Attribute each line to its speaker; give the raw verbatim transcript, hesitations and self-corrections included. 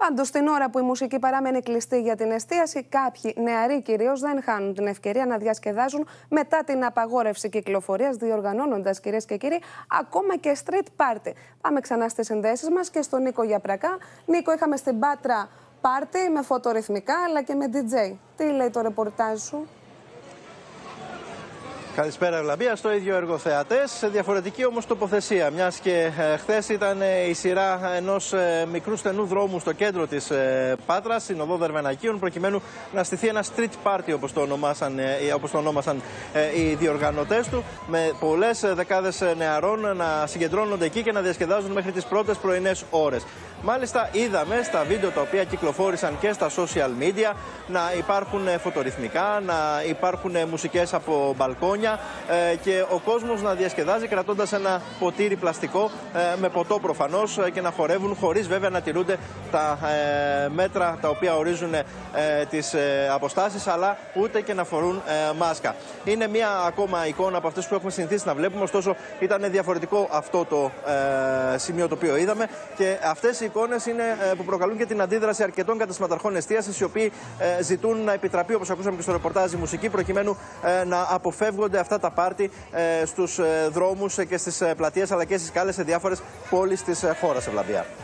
Speaker 1: Πάντως, την ώρα που η μουσική παραμένει κλειστή για την εστίαση, κάποιοι νεαροί κυρίως δεν χάνουν την ευκαιρία να διασκεδάζουν μετά την απαγόρευση κυκλοφορίας, διοργανώνοντας, κυρίες και κύριοι, ακόμα και street party. Πάμε ξανά στις συνδέσεις μας και στον Νίκο Γιαπρακά. Νίκο, είχαμε στην Πάτρα πάρτι με φωτορυθμικά αλλά και με ντι τζέι. Τι λέει το ρεπορτάζ σου?
Speaker 2: Καλησπέρα, Ευλαμπία. Στο ίδιο εργοθεατές, σε διαφορετική όμως τοποθεσία. Μιας και ε, χθες ήταν ε, η σειρά ενός ε, μικρού στενού δρόμου στο κέντρο της ε, Πάτρας, στην οδό Δερμενακίων, προκειμένου να στηθεί ένα street party, όπως το ονόμασαν, ε, όπως το ονόμασαν ε, οι διοργανωτές του, με πολλές ε, δεκάδες νεαρών να συγκεντρώνονται εκεί και να διασκεδάζουν μέχρι τις πρώτες πρωινές ώρες. Μάλιστα, είδαμε στα βίντεο τα οποία κυκλοφόρησαν και στα social media να υπάρχουν φωτορυθμικά, να υπάρχουν μουσικές από μπαλκόνια ε, και ο κόσμος να διασκεδάζει κρατώντας ένα ποτήρι πλαστικό ε, με ποτό προφανώς ε, και να χορεύουν, χωρίς βέβαια να τηρούνται τα ε, μέτρα τα οποία ορίζουν ε, τις ε, αποστάσεις, αλλά ούτε και να φορούν ε, μάσκα. Είναι μια ακόμα εικόνα από αυτές που έχουμε συνηθίσει να βλέπουμε, ωστόσο ήταν διαφορετικό αυτό το ε, σημείο το οποίο είδαμε, και αυτές οι εικόνες είναι ε, που προκαλούν και την αντίδραση αρκετών καταστηματαρχών εστίασης, οι οποίοι ε, ζητούν να επιτραπεί, όπως ακούσαμε και στο ρεπορτάζ, η μουσική, προκειμένου ε, να αποφεύγονται αυτά τα πάρτι ε, στους ε, δρόμους και στις ε, πλατείες αλλά και στις σκάλες σε διάφορες πόλεις της ε, χώρας, Ευλαμπία.